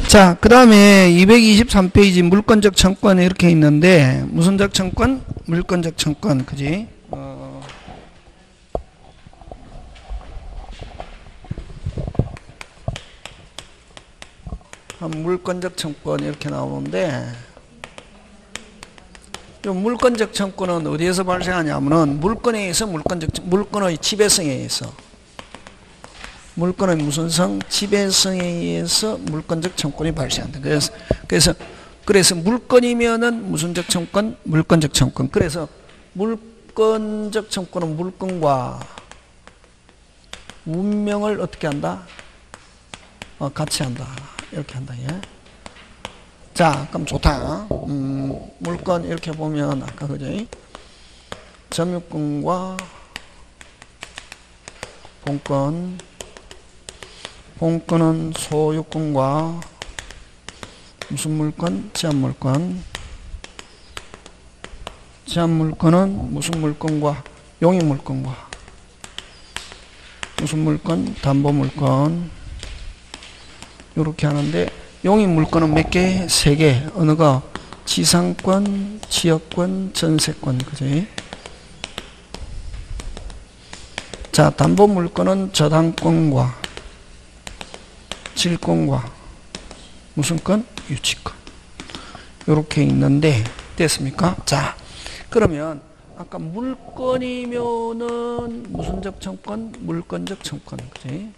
자, 그 다음에 223페이지 물권적 청권이 이렇게 있는데, 무슨적 청권? 물권적 청권, 그지? 물권적 청권 이렇게 나오는데, 이 물권적 청권은 어디에서 발생하냐면은, 물권에 의해서 물권의 지배성에 의해서. 물권의 무슨 성? 지배성에 의해서 물권적 청권이 발생한다. 그래서 물권이면은 무슨적 청권? 물권적 청권. 그래서 물권적 청권은 물권과 문명을 어떻게 한다? 같이 한다. 이렇게 한다. 예? 자, 그럼 좋다. 물권 이렇게 보면 아까 그지? 점유권과 본권. 본권은 소유권과 무슨 물권? 제한물권. 제한물권은 무슨 물권과 용익물권과 무슨 물권? 담보물권. 이렇게 하는데 용익물권은 몇 개? 3개. 어느 거? 지상권, 지역권, 전세권. 그지? 자, 담보물권은 저당권과 질권과 무슨 권? 유치권. 이렇게 있는데 됐습니까? 자, 그러면 아까 물권이면은 무슨적 청권? 물권적 청권. 그지?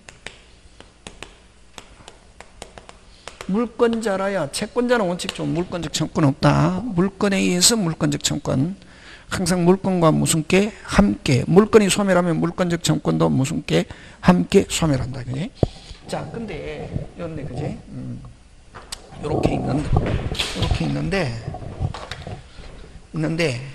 물권자라야 채권자는 원칙적으로 물권적 청권 없다. 물권에 의해서 물권적 청권. 항상 물권과 무슨 게? 함께. 물권이 소멸하면 물권적 청권도 무슨 게? 함께 소멸한다. 그지? 자, 근데, 이런데, 그지? 요렇게 있는데,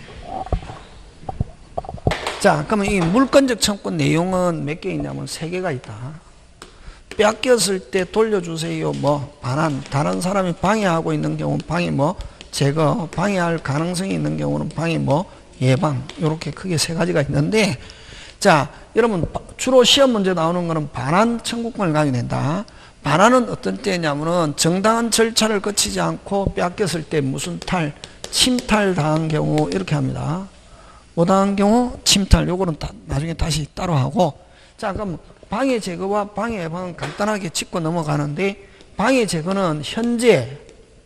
자, 그러면 이 물권적 청권 내용은 몇 개 있냐면 3개가 있다. 뺏겼을 때 돌려주세요, 반환. 다른 사람이 방해하고 있는 경우는 방해 제거, 방해할 가능성이 있는 경우는 방해 예방. 요렇게 크게 3가지가 있는데, 자, 여러분, 주로 시험 문제 나오는 거는 반환 청구권을 가지게 된다. 반환은 어떤 때냐면은 정당한 절차를 거치지 않고 뺏겼을 때 무슨 침탈 당한 경우 이렇게 합니다. 뭐 당한 경우? 침탈. 요거는 나중에 다시 따로 하고. 자, 그럼 방해 제거와 방해 예방은 간단하게 짚고 넘어가는데, 방해 제거는 현재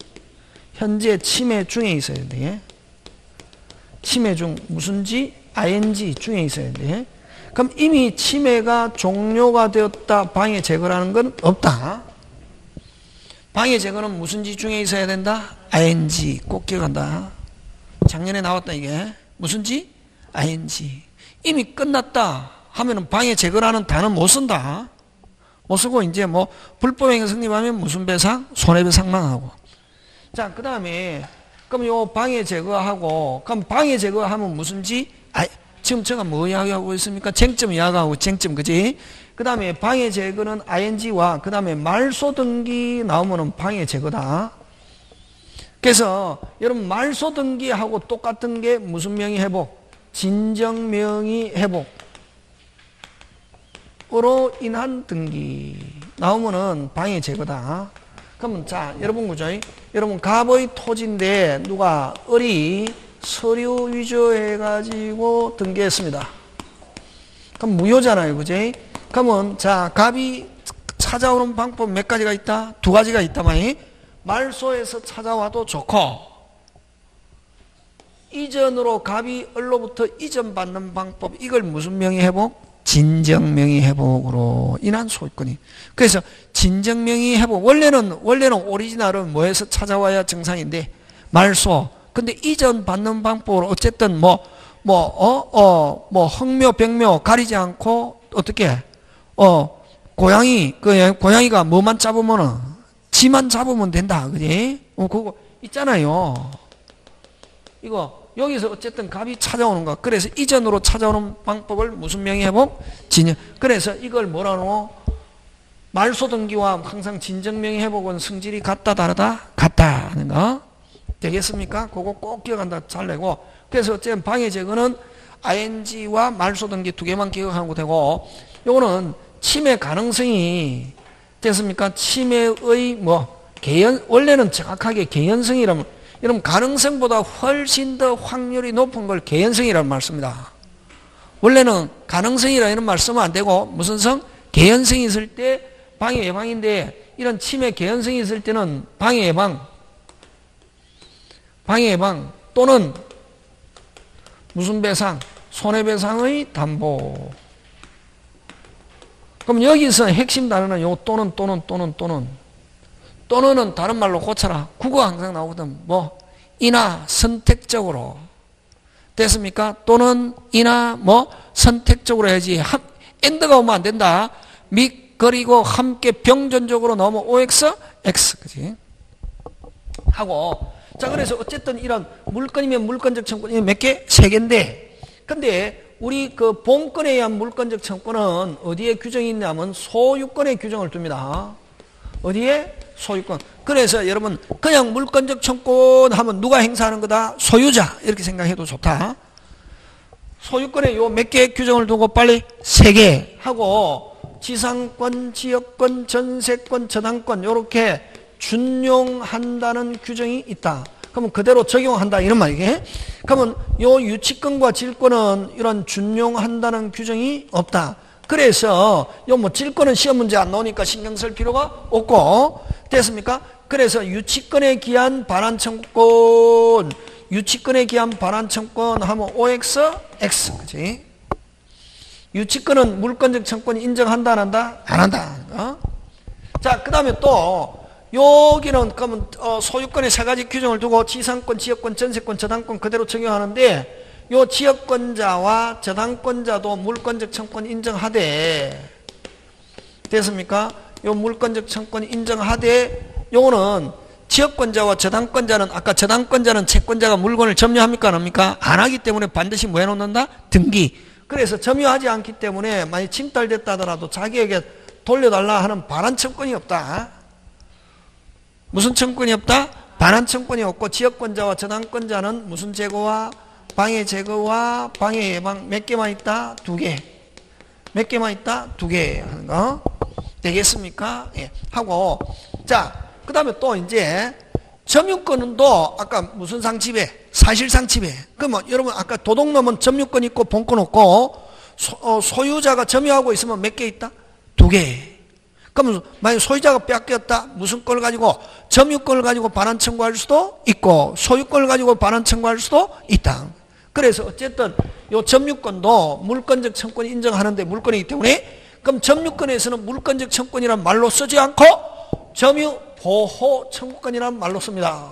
침해 중에 있어야 돼. 침해 중, 무슨지? ing 중에 있어야 돼. 그럼 이미 침해가 종료가 되었다. 방해 제거라는 건 없다. 방해 제거는 무슨지 중에 있어야 된다? ing. 꼭 기억한다. 작년에 나왔다, 이게. 무슨지? ing. 이미 끝났다 하면은 방해 제거라는 단어 못 쓴다. 못 쓰고 이제 불법행위 성립하면 무슨 배상? 손해배상만 하고. 자, 그 다음에 그럼 요 방해 제거하고, 그럼 방해 제거하면 무슨지? 지금 제가 뭐 이야기하고 있습니까? 쟁점 이야기하고 쟁점, 그지? 그 다음에 방해 제거는 ing와 그 다음에 말소 등기 나오면은 방해 제거다. 그래서 여러분 말소 등기하고 똑같은 게 무슨 명의 회복? 진정 명의 회복으로 인한 등기 나오면은 방해 제거다. 그러면 자, 여러분 그죠? 여러분 갑의 토지인데 누가 을이 서류 위조해가지고 등기했습니다. 그럼 무효잖아요. 그지? 그러면, 자, 갑이 찾아오는 방법 몇 가지가 있다? 2가지가 있다마니. 말소에서 찾아와도 좋고, 이전으로 갑이 을로부터 이전받는 방법, 이걸 무슨 명의 회복? 진정명의 회복으로 인한 소유권이. 그래서 진정명의 회복, 원래는 오리지널은 뭐해서 찾아와야 정상인데, 말소. 근데 이전 받는 방법으로 어쨌든 흑묘, 백묘 가리지 않고 어떻게 고양이가 뭐만 잡으면은 지만 잡으면 된다. 그지? 그거 있잖아요. 이거 여기서 어쨌든 갑이 찾아오는 거. 그래서 이전으로 찾아오는 방법을 무슨 명의 회복? 진정. 그래서 이걸 뭐라노? 말소 등기와 항상 진정명의 회복은 성질이 같다 다르다? 같다 하는 거. 되겠습니까? 그거 꼭 기억한다. 잘 내고. 그래서 어쨌든 방해 제거는 ing와 말소 등기 2개만 기억하면 되고, 요거는 침해 가능성이 됐습니까? 침해의 원래는 정확하게 개연성이라면, 여러분, 가능성보다 훨씬 더 확률이 높은 걸 개연성이라는 말 씁니다. 원래는 가능성이라 이런 말 쓰면 안 되고, 무슨 성? 개연성이 있을 때 방해 예방인데, 이런 치매 개연성이 있을 때는 방해 예방 또는 무슨 배상? 손해배상의 담보. 그럼 여기서 핵심 단어는 요 또는은 다른 말로 고쳐라. 국어 항상 나오거든. 뭐 이나 선택적으로. 됐습니까? 또는 이나 뭐 선택적으로 해야지. 엔드가 오면 안 된다. 및 그리고 함께 병존적으로 넘어 OX, X. 그지? 하고. 자, 그래서 어쨌든 이런 물건이면 물건적 청구권이 몇 개? 3개인데. 근데 우리 그 본건에 의한 물건적 청구권은 어디에 규정이 있냐면 소유권에 규정을 둡니다. 어디에? 소유권. 그래서 여러분 그냥 물건적 청구권 하면 누가 행사하는 거다? 소유자. 이렇게 생각해도 좋다. 소유권에 요 몇 개 규정을 두고 빨리 3개 하고 지상권, 지역권, 전세권, 저당권 요렇게 준용한다는 규정이 있다. 그러면 그대로 적용한다 이런 말이게. 그러면 요 유치권과 질권은 이런 준용한다는 규정이 없다. 그래서 요 뭐 질권은 시험 문제 안 나오니까 신경 쓸 필요가 없고. 됐습니까? 그래서 유치권에 기한 반환 청구권, 유치권에 기한 반환 청구권 하면 OX, X. 그지? 유치권은 물권적 청구권이 인정한다 안 한다? 안 한다. 자, 그 다음에 또 여기는 그러면 소유권의 3가지 규정을 두고 지상권, 지역권, 전세권, 저당권 그대로 적용하는데 요 지역권자와 저당권자도 물권적 청구권 인정하되. 됐습니까? 요 물권적 청구권 인정하되 요거는 지역권자와 저당권자는 아까 저당권자는 채권자가 물건을 점유합니까 안 합니까? 안 하기 때문에 반드시 뭐 해놓는다? 등기. 그래서 점유하지 않기 때문에 만약 침탈됐다 하더라도 자기에게 돌려달라 하는 반환 청구권이 없다. 무슨 청구권이 없다? 반환 청구권이 없고 지역권자와 저당권자는 무슨 제거와 방해 제거와 방해 예방 몇 개만 있다? 2개. 몇 개만 있다? 2개 하는 거. 되겠습니까? 예. 하고 자, 그 다음에 또 이제 점유권도 아까 무슨 상집에? 사실상집에. 그러면 여러분 아까 도둑놈은 점유권 있고 본권 없고 소유자가 점유하고 있으면 몇 개 있다? 2개. 그러면 만약 소유자가 뺏겼다 무슨 걸 가지고? 점유권을 가지고 반환 청구할 수도 있고 소유권을 가지고 반환 청구할 수도 있다. 그래서 어쨌든 요 점유권도 물권적 청구권이 인정하는데 물권이기 때문에 그럼 점유권에서는 물권적 청구권이란 말로 쓰지 않고 점유보호 청구권이란 말로 씁니다.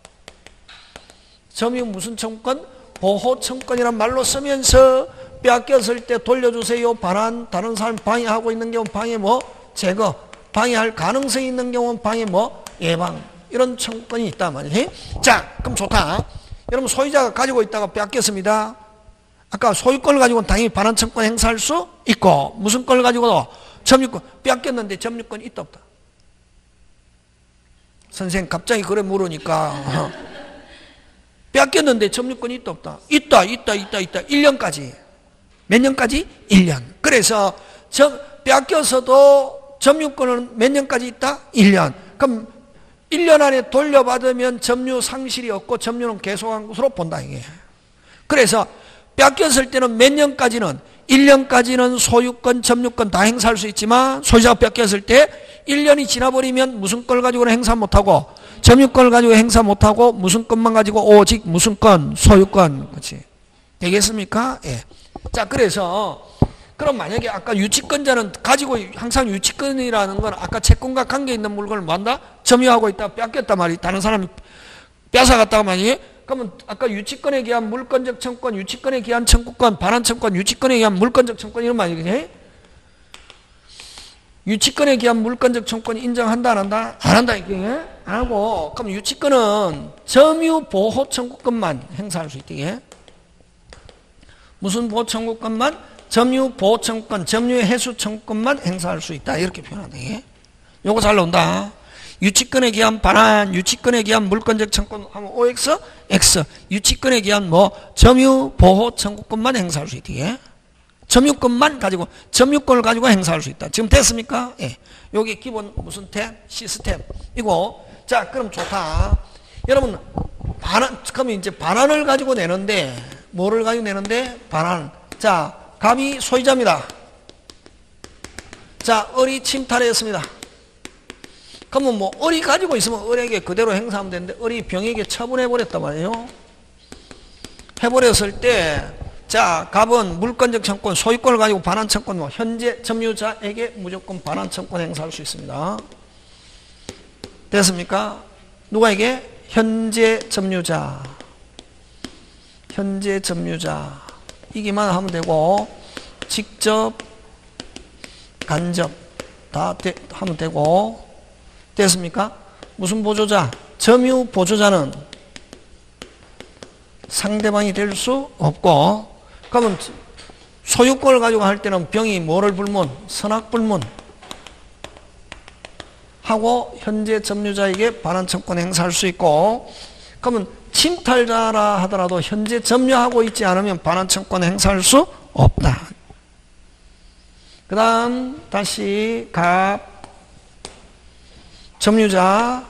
점유 무슨 청구권? 보호 청구권이란 말로 쓰면서 뺏겼을 때 돌려주세요. 반환, 다른 사람 방해하고 있는 경우 방해 뭐? 제거. 방해할 가능성이 있는 경우는 방해 뭐? 예방. 이런 청구권이 있단 말이에요. 자, 그럼 좋다. 여러분 소유자가 가지고 있다가 뺏겼습니다. 아까 소유권을 가지고는 당연히 반환 청구권 행사할 수 있고 무슨 걸 가지고도 점유권 뺏겼는데 점유권 있다 없다? 선생님 갑자기 그래 물으니까 뺏겼는데 점유권이 있다 없다? 있다 1년까지. 몇 년까지? 1년. 그래서 뺏겨서도 점유권은 몇 년까지 있다? 1년. 그럼 1년 안에 돌려받으면 점유 상실이 없고 점유는 계속한 것으로 본다 이게. 그래서 뺏겼을 때는 몇 년까지는 1년까지는 소유권, 점유권 다 행사할 수 있지만 소유자가 뺏겼을 때 1년이 지나버리면 무슨 걸 가지고는 행사 못하고 점유권을 가지고 행사 못하고 무슨 것만 가지고 오직 무슨 건? 소유권. 그렇지. 되겠습니까? 예. 자, 그래서 그럼 만약에 아까 유치권자는 가지고 항상 유치권이라는 건 아까 채권과 관계 있는 물건을 뭐한다? 점유하고 있다 뺏겼단 말이야. 다른 사람이 뺏어갔다가 만약에 그러면 아까 유치권에 기한 물권적 청구권, 유치권에 기한 청구권, 반환 청구권, 유치권에 기한 물권적 청구권 이런 말이겠지? 유치권에 기한 물권적 청구권 인정한다 안 한다? 안 한다 이게. 안 하고 그럼 유치권은 점유 보호 청구권만 행사할 수 있대. 무슨 보호 청구권만? 점유 보호 청구권, 점유 해수 청구권만 행사할 수 있다. 이렇게 표현한다. 요거 잘 나온다. 유치권에 기한 반환, 유치권에 기한 물권적 청구권 하면 OX, X. 유치권에 기한 뭐 점유 보호 청구권만 행사할 수 있대. 점유권만 가지고 점유권을 가지고 행사할 수 있다. 지금 됐습니까? 예. 여기 기본 무슨 탭? 시스템. 이거 자, 그럼 좋다. 여러분, 그럼 이제 반환을 가지고 내는데, 뭐를 가지고 내는데? 반환. 자, 갑이 소유자입니다. 자, 을이 침탈했습니다. 그러면 뭐, 을이 가지고 있으면 을에게 그대로 행사하면 되는데, 을이 병에게 처분해버렸단 말이에요. 해버렸을 때, 자, 갑은 물권적 청권, 소유권을 가지고 반환 청권, 뭐, 현재 점유자에게 무조건 반환 청권 행사할 수 있습니다. 됐습니까? 누가에게? 현재 점유자. 현재 점유자. 이기만 하면 되고, 직접, 간접, 다 하면 되고, 됐습니까? 무슨 보조자? 점유 보조자는 상대방이 될 수 없고, 그러면 소유권을 가지고 할 때는 병이 뭐를 불문? 선악불문 하고 현재 점유자에게 반환 청권 행사할 수 있고, 그러면 침탈자라 하더라도 현재 점유하고 있지 않으면 반환 청권 행사할 수 없다. 그 다음 다시 갑 점유자.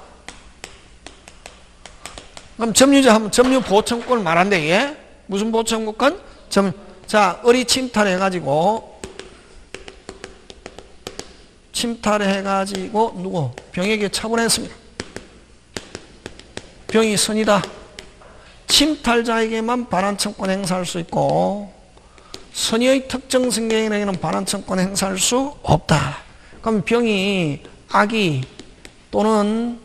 그럼 점유자 하면 점유 보청권을 말한대. 이게 무슨 보청권? 자, 을이 침탈해가지고 누구? 병에게 처분했습니다. 병이 선이다. 침탈자에게만 반환 청권 행사할 수 있고, 선의의 특정 승객에게는 반환 청권 행사할 수 없다. 그럼 병이 악의 또는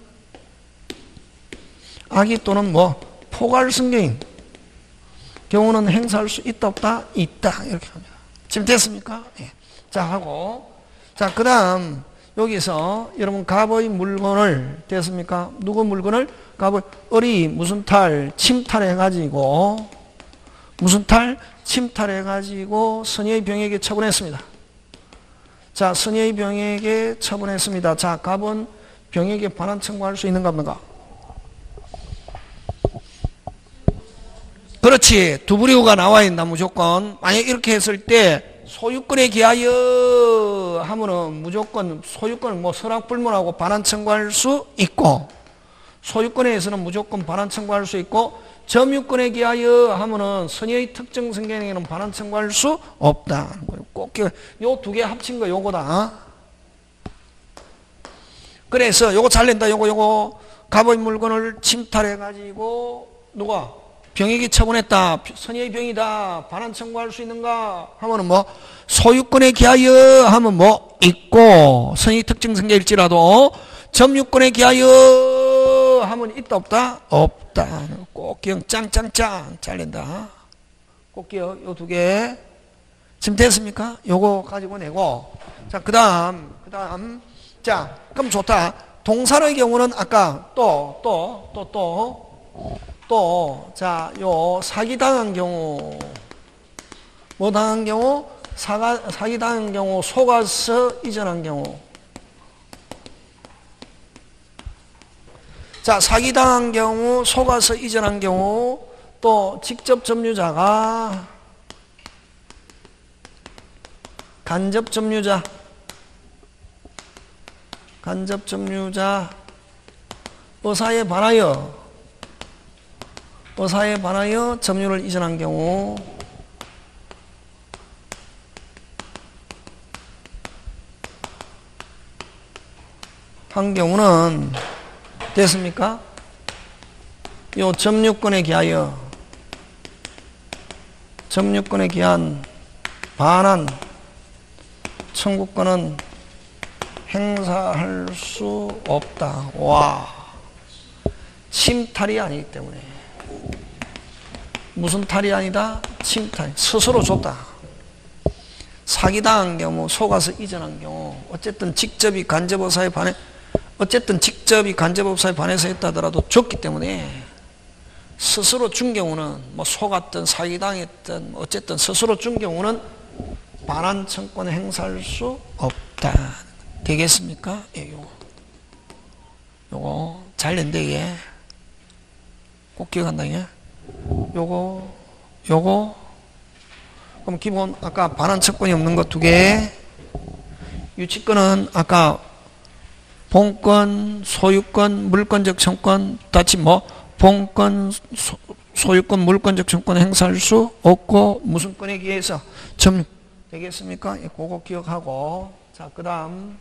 뭐 포괄 승객인 경우는 행사할 수 있다 없다? 있다. 이렇게 합니다. 지금 됐습니까? 예. 자, 하고, 자, 그 다음 여기서 여러분 갑의 물건을, 됐습니까? 누구 물건을? 갑의 을이 무슨 탈? 침탈해가지고, 무슨 탈? 침탈해가지고 선의의 병에게 처분했습니다. 자, 선의의 병에게 처분했습니다. 자, 갑은 병에게 반환 청구할 수 있는가 없는가? 그렇지. 두부리우가 나와 있나 무조건. 만약 이렇게 했을 때 소유권에 기하여 하면은 무조건 소유권을 뭐 선악불문하고 반환 청구할 수 있고, 소유권에서는 무조건 반환 청구할 수 있고, 점유권에 기하여 하면은 선의의 특정 승객에게는 반환 청구할 수 없다. 꼭 요 두 개 합친 거 요거다. 그래서 요거 잘 낸다. 요거 갑의 물건을 침탈해 가지고 누가 병에게 처분했다. 선의의 병이다. 반환 청구할 수 있는가 하면은 뭐 소유권에 기하여 하면 뭐 있고, 선의 특정 승객일지라도 점유권에 기하여 하면 있다 없다? 없다. 꼭 기억 짱짱짱 잘 낸다. 꼭 기억 요 두 개. 지금 됐습니까? 요거 가지고 내고, 자, 그 다음 자, 그럼 좋다. 동사의 경우는 아까 자, 요 사기당한 경우, 뭐 당한 경우? 사기당한 경우, 속아서 이전한 경우. 자, 사기당한 경우, 속아서 이전한 경우, 또 직접 점유자가 간접 점유자, 의사에 반하여 점유를 이전한 경우, 한 경우는 됐습니까? 요 점유권에 기한 반환 청구권은 행사할 수 없다. 와, 침탈이 아니기 때문에. 무슨 탈이 아니다? 침탈. 스스로 줬다. 사기당한 경우, 속아서 이전한 경우, 어쨌든 직접이 간접업사에 반해서 했다더라도 줬기 때문에, 스스로 준 경우는 뭐 속았든 사기당했든 어쨌든 스스로 준 경우는 반환 청권 행사할 수 없다. 되겠습니까? 예, 요거 잘 낸다. 이게 꼭 기억한다. 이게 요거 그럼 기본 아까 반환 청권이 없는 거 두 개, 유치권은 아까 본권, 소유권, 물권적 청권, 다시 뭐 본권, 소유권, 물권적 청권 행사할 수 없고 무슨 권에 의해서 점 되겠습니까? 예, 그거 기억하고. 자, 그 다음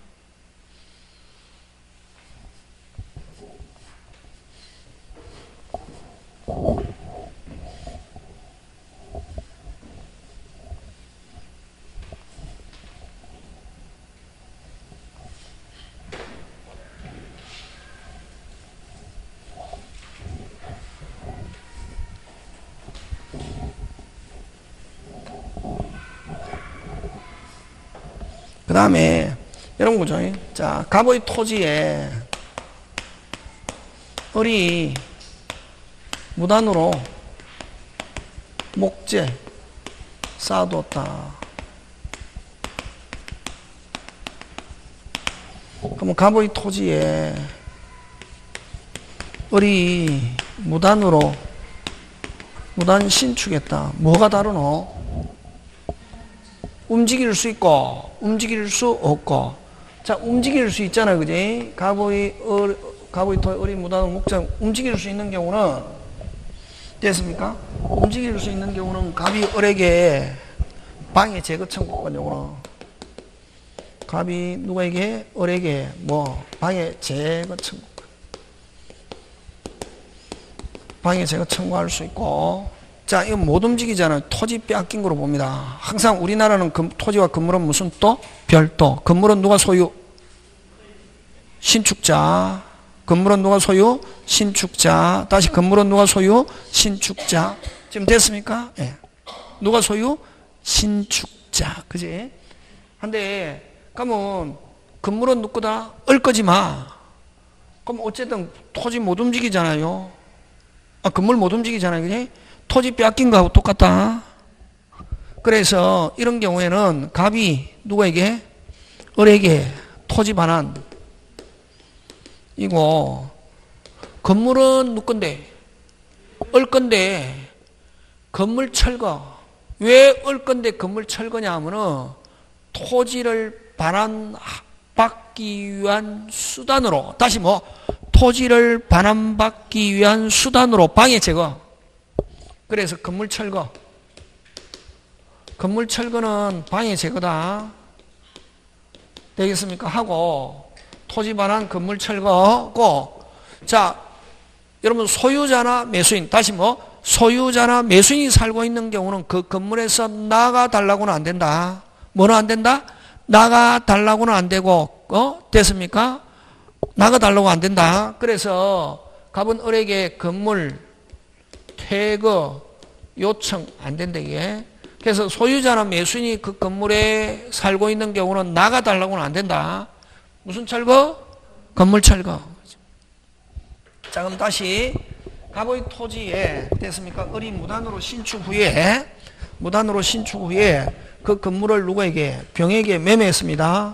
그 다음에 이런 거죠. 자, 갑의 토지에 을이 무단으로 목재 쌓아뒀다. 그러면 갑의 토지에 을이 무단 신축했다. 뭐가 다르노? 움직일 수 있고 움직일 수 없고. 자, 움직일 수 있잖아요, 그지? 갑의 토지 을이 무단으로 목재 움직일 수 있는 경우는 됐습니까? 움직일 수 있는 경우는 갑이 을에게 방해 제거 청구권 경우는 갑이 누구에게? 을에게 뭐 방해 제거 청구권, 방해 제거 청구할 수 있고. 자, 이거 못 움직이잖아요. 토지 빼앗긴 거로 봅니다. 항상 우리나라는 토지와 건물은 무슨 또? 별도. 건물은 누가 소유? 신축자. 건물은 누가 소유? 신축자. 다시 건물은 누가 소유? 신축자. 지금 됐습니까? 예. 누가 소유? 신축자. 그지? 한데, 그러면 건물은 누구다? 을 거지 마. 그럼 어쨌든 토지 못 움직이잖아요. 아, 건물 못 움직이잖아요. 그지? 토지 빼앗긴 거하고 똑같다. 그래서 이런 경우에는 갑이 누구에게? 을에게 토지 반환. 이거 건물은 누구 건데? 을 건데 건물 철거. 왜 을 건데 건물 철거냐 하면은 토지를 반환받기 위한 수단으로, 다시 뭐 토지를 반환받기 위한 수단으로 방해 제거. 그래서 건물 철거. 건물 철거는 방해 제거다. 되겠습니까? 하고 토지 반환 건물 철거고. 자, 여러분 소유자나 매수인, 다시 뭐 소유자나 매수인이 살고 있는 경우는 그 건물에서 나가 달라고는 안 된다. 뭐는 안 된다? 나가 달라고는 안 되고, 됐습니까? 나가 달라고 안 된다. 그래서 갑은 을에게 건물 퇴거 요청 안 된다, 이게. 그래서 소유자나 매수인이 그 건물에 살고 있는 경우는 나가 달라고는 안 된다. 무슨 철거? 건물 철거. 자, 그럼 다시 갑의 토지에 됐습니까? 을이 무단으로 신축 후에 그 건물을 누구에게? 병에게 매매했습니다.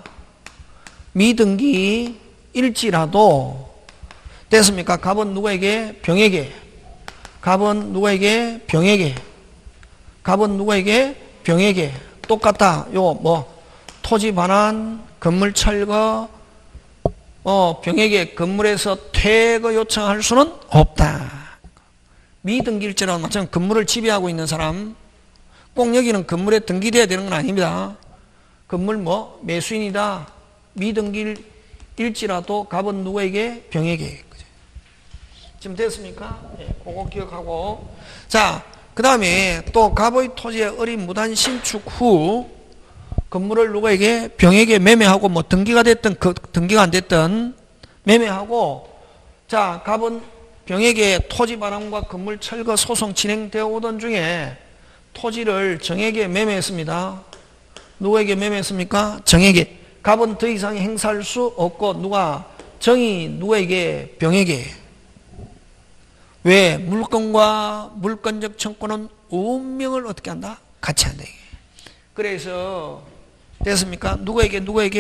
미등기 일지라도 됐습니까? 갑은 누구에게? 병에게. 갑은 누구에게? 병에게. 갑은 누구에게? 병에게. 똑같다. 요 뭐 토지 반환, 건물 철거, 병에게 건물에서 퇴거 요청할 수는 없다. 미등기일지라도 마찬가지로 건물을 지배하고 있는 사람, 꼭 여기는 건물에 등기돼야 되는 건 아닙니다. 건물 뭐 매수인이다. 미등기일지라도 갑은 누구에게? 병에게. 지금 됐습니까? 네, 그거 기억하고. 자, 그 다음에 또 갑의 토지에 을이 무단 신축 후 건물을 누구에게? 병에게 매매하고, 뭐 등기가 됐든 등기가 안 됐든 매매하고. 자, 갑은 병에게 토지 반환과 건물 철거 소송 진행되어 오던 중에 토지를 정에게 매매했습니다. 누구에게 매매했습니까? 정에게. 갑은 더 이상 행사할 수 없고, 누가? 정이 누구에게? 병에게. 왜? 물건과 물건적 청구는 운명을 어떻게 한다? 같이 한다. 그래서 됐습니까? 누구에게?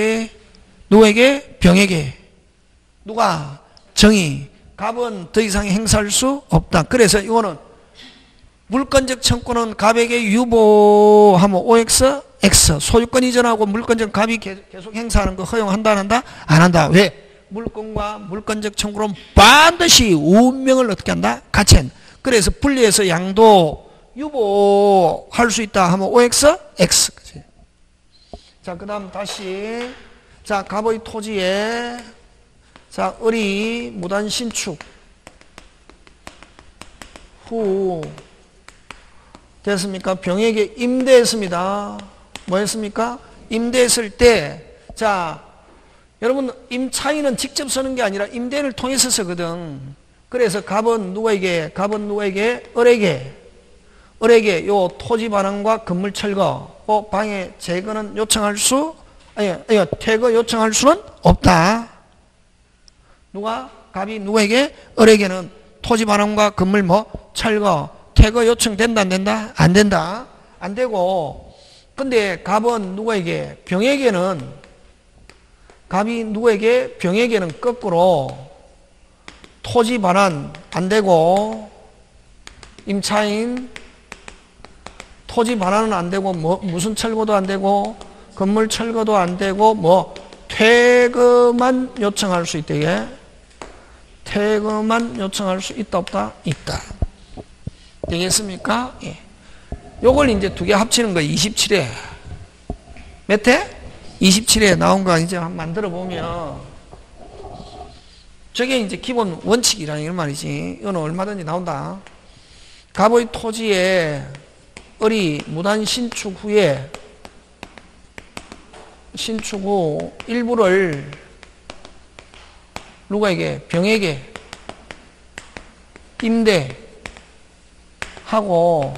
병에게. 누가? 정이. 갑은 더 이상 행사할 수 없다. 그래서 이거는 물건적 청구는 갑에게 유보하면 OX, X. 소유권 이전하고 물건적 갑이 계속 행사하는 거 허용한다, 안 한다? 안 한다. 왜? 물건과 물건적 청구는 반드시 운명을 어떻게 한다? 같이 한다. 그래서 분리해서 양도 유보할 수 있다 하면 OX, X. 그치? 자, 그 다음 다시. 자, 갑의 토지에, 자, 을이 무단 신축 후, 됐습니까? 병에게 임대했습니다. 뭐 했습니까? 임대했을 때, 자, 여러분, 임차인은 직접 쓰는 게 아니라 임대를 통해서 쓰거든. 그래서 갑은 누구에게, 을에게 요 토지 반환과 건물 철거, 방해 제거는 요청할 수, 퇴거 요청할 수는 없다. 갑이 누구에게? 을에게는 토지 반환과 건물 철거, 퇴거 요청된다, 안 된다? 안 된다. 안 되고, 근데 갑은 누구에게? 갑이 누구에게? 병에게는 거꾸로 토지 반환 안 되고, 임차인 토지 반환은 안 되고, 무슨 철거도 안 되고, 건물 철거도 안 되고, 퇴거만 요청할 수 있다, 이게. 퇴거만 요청할 수 있다, 없다? 있다. 되겠습니까? 예. 요걸 이제 두 개 합치는 거 27회. 몇 회? 27회 나온 거 이제 한번 만들어 보면, 저게 이제 기본 원칙이라는 이런 말이지. 이거는 얼마든지 나온다. 갑의 토지에 을이 무단 신축 후 일부를 누구에게? 병에게 임대하고,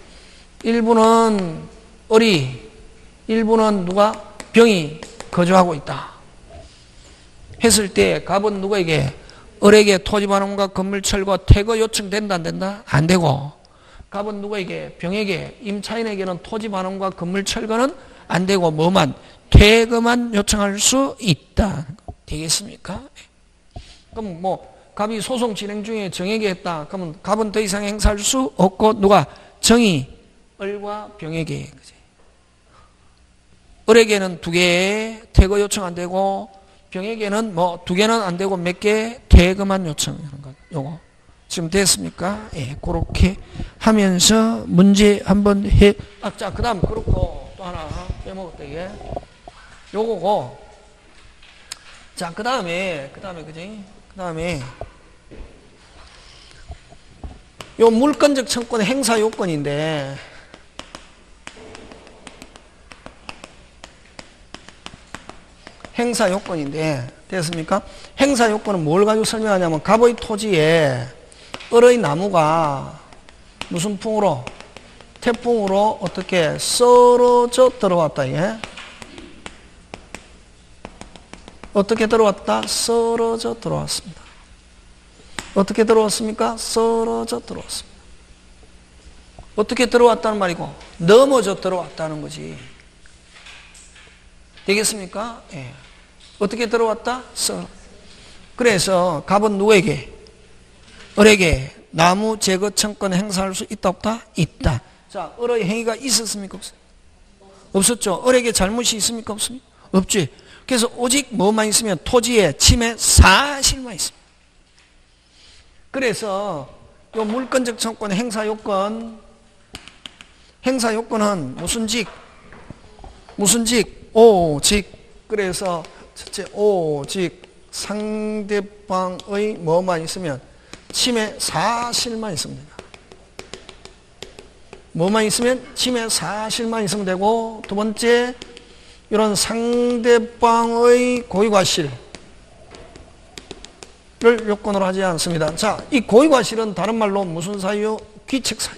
일부는 을이, 일부는 병이 거주하고 있다 했을 때 갑은 누구에게? 을에게 토지 반환과 건물 철거, 퇴거 요청된다, 안 된다? 안 되고, 갑은 누구에게? 병에게, 임차인에게는 토지 반환과 건물 철거는 안 되고, 퇴거만 요청할 수 있다. 되겠습니까? 그럼 갑이 소송 진행 중에 정에게 했다. 그러면 갑은 더 이상 행사할 수 없고, 정이 을과 병에게. 그치? 을에게는 2개 퇴거 요청 안 되고, 병에게는 2개는 안 되고 몇 개? 퇴거만 요청하는 거. 요거. 지금 됐습니까? 예, 그렇게 하면서 문제 한번 자, 그 다음, 그렇고, 또 하나 빼먹었다, 이게. 요거고. 자, 그 다음에, 그지? 그 다음에, 요 물건적 청구는 행사 요건인데, 됐습니까? 행사 요건은 뭘 가지고 설명하냐면, 갑의 토지에 을의 나무가 무슨 풍으로? 태풍으로 어떻게 썰어져 들어왔다, 예? 어떻게 들어왔다? 썰어져 들어왔습니다. 어떻게 들어왔습니까? 썰어져 들어왔습니다. 어떻게 들어왔다는 말이고, 넘어져 들어왔다는 거지. 되겠습니까? 예. 어떻게 들어왔다? 그래서 갑은 누구에게? 을에게 나무 제거 청권 행사할 수 있다, 없다? 있다. 자, 을의 행위가 있었습니까? 없어요? 없었죠. 을에게 잘못이 있습니까? 없습니까? 없지. 그래서 오직 뭐만 있으면 토지의 침해 사실만 있습니다. 그래서 요 물건적 청권 행사 요건은 무슨 직? 오직. 그래서 첫째 오직 상대방의 뭐만 있으면 침해 사실만 있으면 됩니다. 뭐만 있으면 침해 사실만 있으면 되고, 두 번째 이런 상대방의 고의과실을 요건으로 하지 않습니다. 자, 이 고의과실은 다른 말로 무슨 사유? 귀책 사유.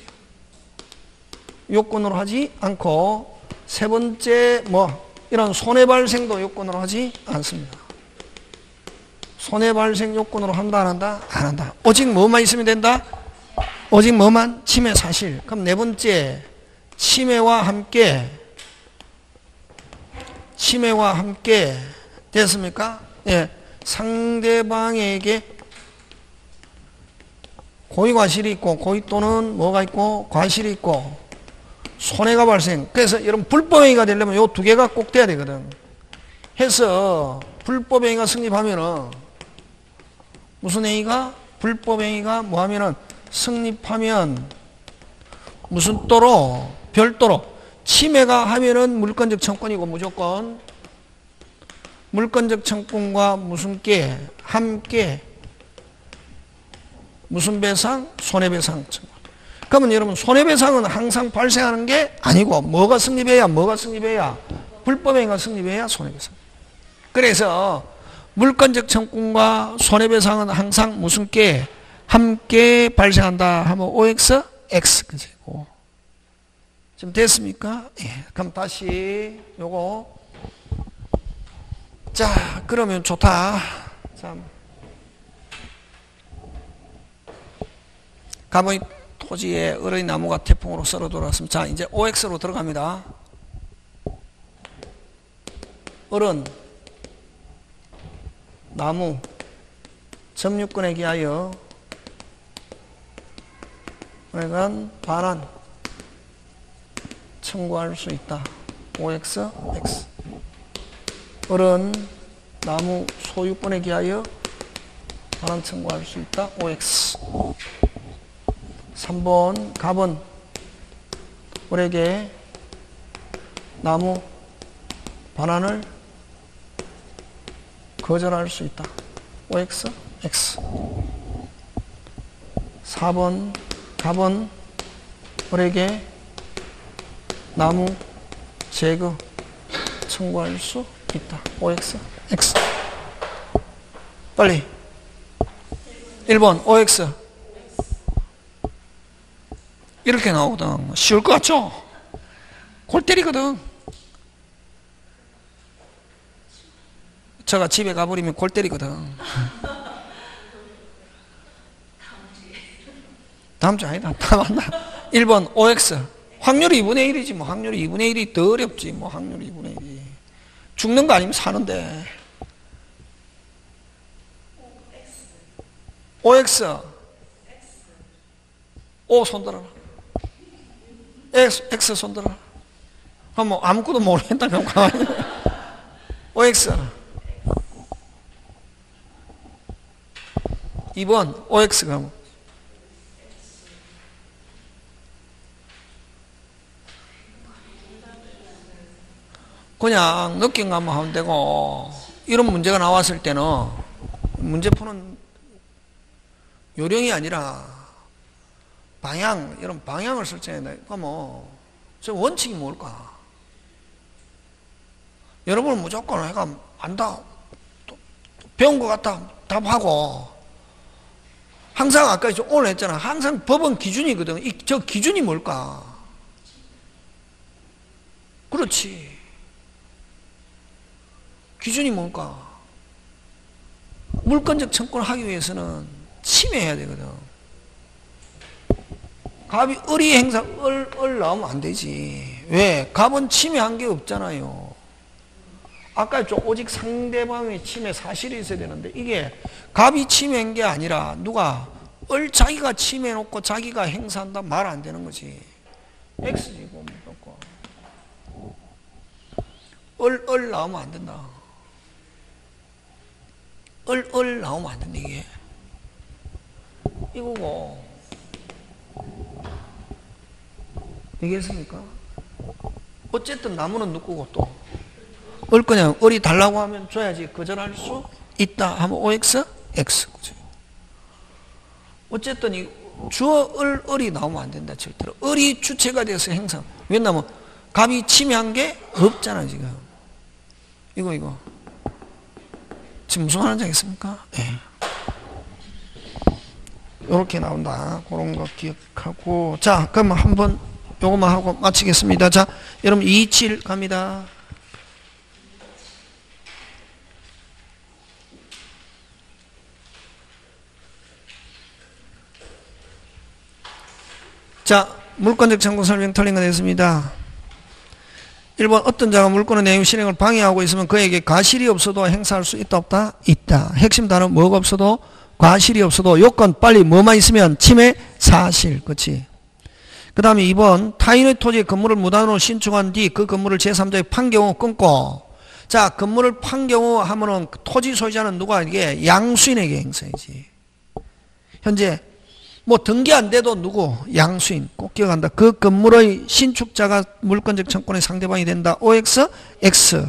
요건으로 하지 않고, 세 번째 이런 손해발생도 요건으로 하지 않습니다. 손해발생 요건으로 한다, 안 한다? 안 한다. 오직 뭐만 있으면 된다? 오직 뭐만? 침해 사실. 그럼 네 번째, 침해와 함께 됐습니까? 예, 상대방에게 고의과실이 있고, 고의 또는 뭐가 있고, 과실이 있고, 손해가 발생. 그래서 여러분 불법행위가 되려면 요 두 개가 꼭 돼야 되거든. 해서 불법행위가 승립하면은 무슨 행위가? 불법행위가 뭐 하면은 승립하면 무슨 또로? 별도로 침해가 하면은 물권적 청구권이고 무조건 물권적 청구권과 무슨 게 함께 무슨 배상? 손해배상 청구. 그러면 여러분 손해배상은 항상 발생하는 게 아니고 뭐가 승립해야 불법행위가 승립해야 손해배상. 그래서 물권적 청구권과 손해배상은 항상 무슨 게 함께 발생한다 하면 OX, X 그지고. 지금 됐습니까? 예. 그럼 다시 요거. 자, 그러면 좋다. 자, 가보니 토지에 어른이 나무가 태풍으로 썰어 돌아왔습니다. 자, 이제 OX로 들어갑니다. 어른, 나무, 점유권에 기하여 그러니까 반환 청구할 수 있다. OX, X. 어른, 나무 소유권에 기하여 반환 청구할 수 있다. OX. 3번, 갑은 을에게 나무 반환을 거절할 수 있다. OX, X. 4번, 갑은 을에게 나무 제거 청구할 수 있다. OX, X. 빨리. 1번, OX. 이렇게 나오거든. 쉬울 것 같죠? 골 때리거든. 제가 집에 가버리면 골 때리거든. 다음 주 아니다. 다 맞나? 1번 OX. 확률이 2분의 1이지 뭐. 확률이 2분의 1이 더 어렵지 뭐. 확률이 2분의 1이. 죽는 거 아니면 사는데. OX. O 손들어라. X 손들어라. 뭐 아무것도 모르겠다. 그럼 가만히. OX. 2번 OX가 뭐. 그냥 느낀 것만 하면 되고, 이런 문제가 나왔을 때는 문제 푸는 요령이 아니라 방향, 이런 방향을 설정해야 돼. 그러면 저 원칙이 뭘까? 여러분은 무조건 해가 안다, 배운 것 같다 답하고, 항상 아까 오늘 했잖아. 항상 법은 기준이거든. 저 기준이 뭘까? 그렇지. 기준이 뭘까? 물권적 청구를 하기 위해서는 침해해야 되거든. 갑이 을이 행사, 을 나오면 안 되지. 왜? 갑은 침해한 게 없잖아요. 아까 했죠. 오직 상대방의 침해 사실이 있어야 되는데, 이게 갑이 침해한 게 아니라 누가 을 자기가 침해해놓고 자기가 행사한다 말 안 되는 거지. X지고 무조건. 을 나오면 안 된다. 을 나오면 안 된다. 이게 이거고. 이해했습니까? 어쨌든 나무는 누구고 또 을 그냥 을이 달라고 하면 줘야지. 거절할 수 있다 하면 OX, X. 그치? 어쨌든 이 주어 을이 나오면 안 된다. 절대로. 을이 주체가 돼서 행사. 왜냐면 갑이 침해한 게 없잖아 지금. 이거 지금 무슨 말인지 알겠습니까? 네. 이렇게 나온다. 그런 거 기억하고. 자, 그럼 한번 요것만 하고 마치겠습니다. 자, 여러분 27 갑니다. 자, 물권적 청구 설명 틀린 거 됐습니다. 1번 어떤 자가 물권의 내용 실행을 방해하고 있으면 그에게 과실이 없어도 행사할 수 있다 없다? 있다. 핵심 단어 뭐가 없어도? 과실이 없어도. 요건 빨리 뭐만 있으면? 침해 사실. 그렇지? 그 다음에 2번 타인의 토지에 건물을 무단으로 신축한 뒤 그 건물을 제3자에 판 경우 끊고 자, 건물을 판 경우 하면은 토지 소유자는 누가 이게 양수인에게 행사이지. 현재 뭐 등기 안 돼도 누구? 양수인. 꼭 기억한다. 그 건물의 신축자가 물권적 청권의 상대방이 된다. OX, X.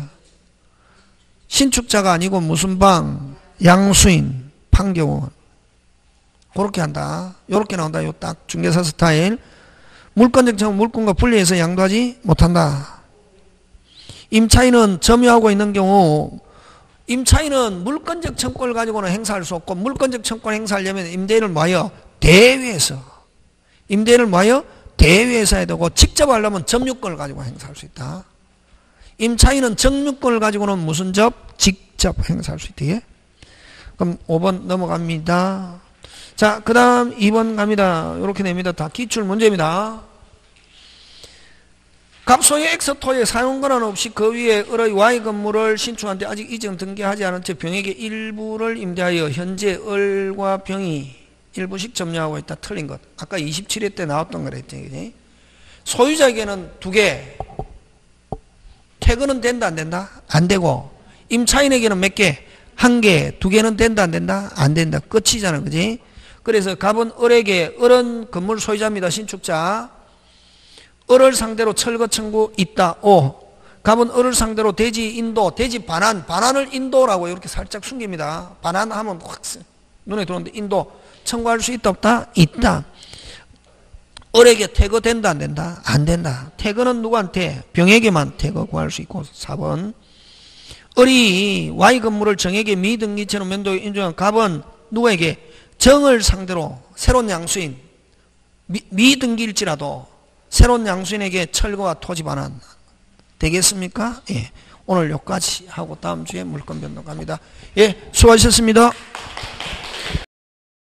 신축자가 아니고 무슨 방? 양수인. 판 경우. 그렇게 한다. 요렇게 나온다. 요 딱 중개사 스타일. 물권적 청권, 물권과 분리해서 양도하지 못한다. 임차인은 점유하고 있는 경우 임차인은 물권적 청권을 가지고는 행사할 수 없고 물권적 청권 행사하려면 임대인을 뭐하여? 대회에서. 임대인을 뭐하여? 대회에서 해야 되고 직접 하려면 점유권을 가지고 행사할 수 있다. 임차인은 정유권을 가지고는 무슨 접? 직접 행사할 수 있다. 그럼 5번 넘어갑니다. 자, 그 다음 2번 갑니다. 이렇게 냅니다. 다 기출 문제입니다. 갑소의 X토의 사용권한 없이 그 위에 을의 Y 건물을 신축한데 아직 이전 등기하지 않은 채 병에게 일부를 임대하여 현재 을과 병이 일부씩 점유하고 있다. 틀린 것. 아까 27회 때 나왔던 거랬지. 소유자에게는 2개. 퇴근은 된다 안 된다? 안 되고 임차인에게는 몇 개? 1개. 2개는 된다 안 된다? 안 된다. 끝이잖아. 그지? 그래서 갑은 을에게 을은 건물 소유자입니다. 신축자. 을을 상대로 철거 청구 있다. O. 갑은 을을 상대로 대지 인도, 대지 반환, 반환을 인도라고 이렇게 살짝 숨깁니다. 반환하면 확 눈에 들어오는데 인도 청구할 수 있다 없다? 있다. 을에게 퇴거 된다 안 된다? 안 된다. 퇴거는 누구한테? 병에게만 퇴거 구할 수 있고. 4번 을이 Y 건물을 정에게 미등기처럼 면도에 인정한 갑은 누구에게? 정을 상대로 새로운 양수인 미등기일지라도 새로운 양수인에게 철거와 토지 반환 되겠습니까? 예. 오늘 여기까지 하고 다음 주에 물권 변동 갑니다. 예, 수고하셨습니다.